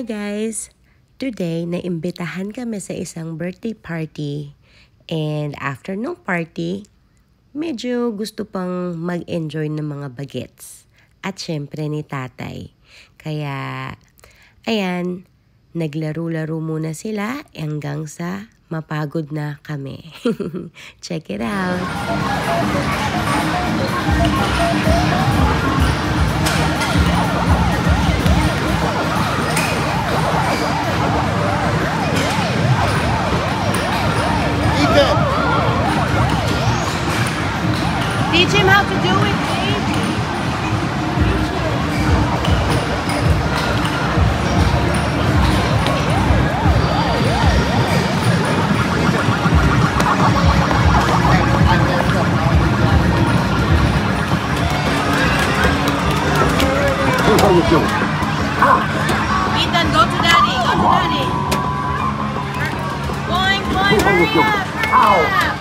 guys! Today, naimbitahan kami sa isang birthday party. And after nung party, medyo gusto pang mag-enjoy ng mga bagets. At syempre ni tatay. Kaya, ayan, naglaro-laro muna sila hanggang sa mapagod na kami. Check it out! Teach him how to do it, baby. How you doing? Ethan, go to daddy. Go to daddy. Boing, boing, hurry up. Hurry up.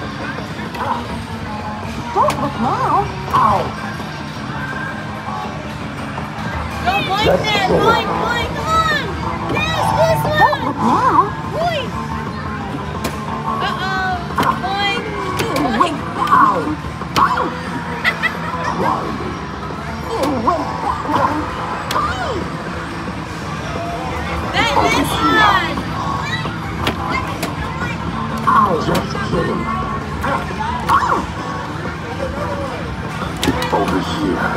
Don't look now. Ow! Go boing there. Boing, boing. Come on. This Don't one. look now. Boing. Uh-oh. Boing. Boing. Ow! Then this one. Ow! Just kidding. Over here.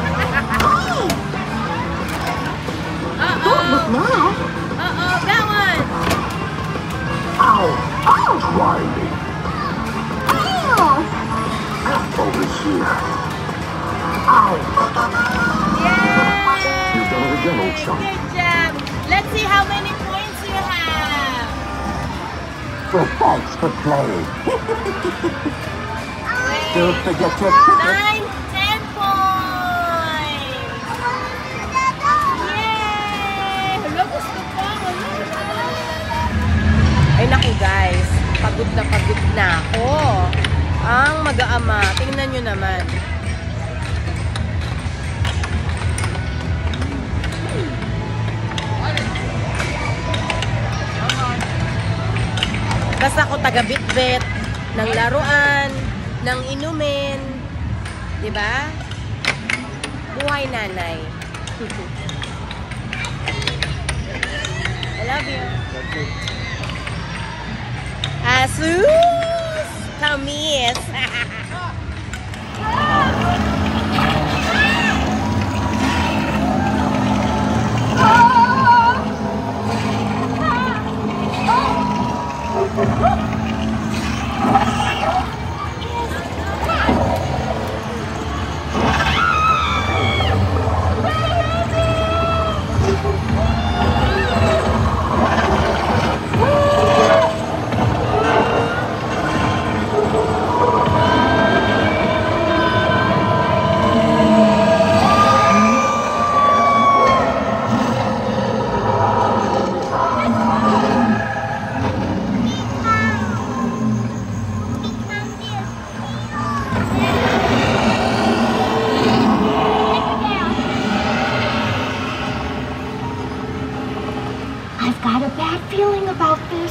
Don't look Uh-oh. now. Uh-oh. That one. Ow! Ow! Try me. Ow. Over here. Ow! Yay. You've done it again, old chum. Good job. Let's see how many points you have. Well, thanks for playing. Wait. Don't forget your ticket. 9, 10 points. Yay! Hala, gusto ko. Ay naku guys, pagod na ako. Ang mag-aama, tingnan nyo naman. Basta ako taga-bit-bit ng laruan, ng inumin. Diba? Buhay nanay. I love you. Asus! Kamis! I've got a bad feeling about this.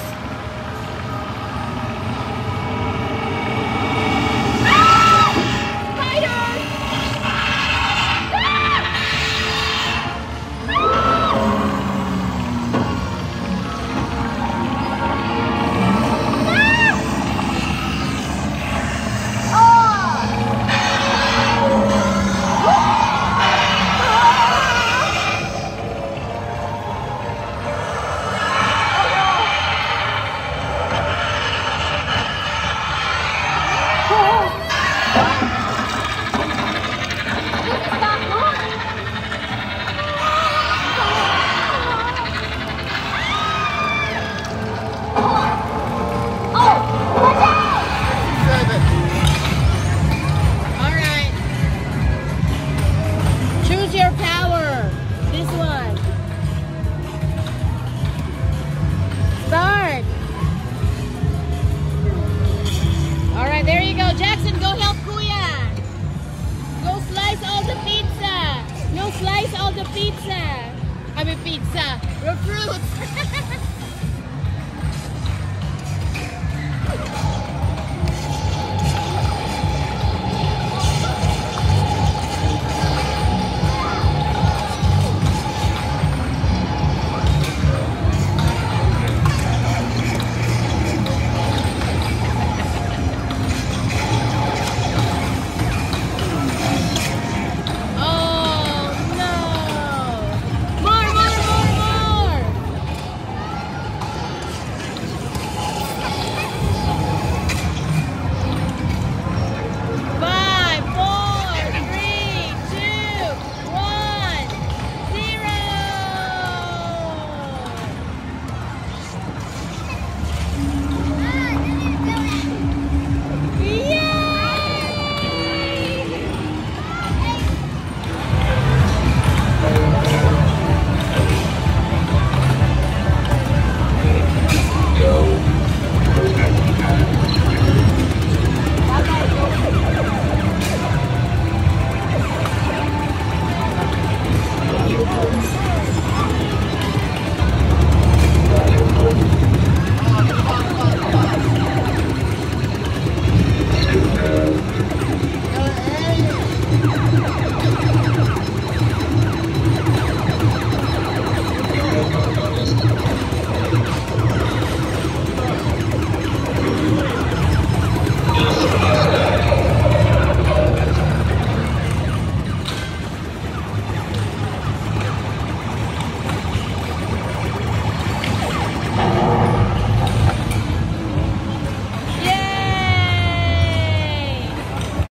Alright. Choose your power. This one. Start. Alright, there you go. Jackson, go help Kuya. Go slice all the pizza. Go slice all the pizza. kami pizza. We're fruits.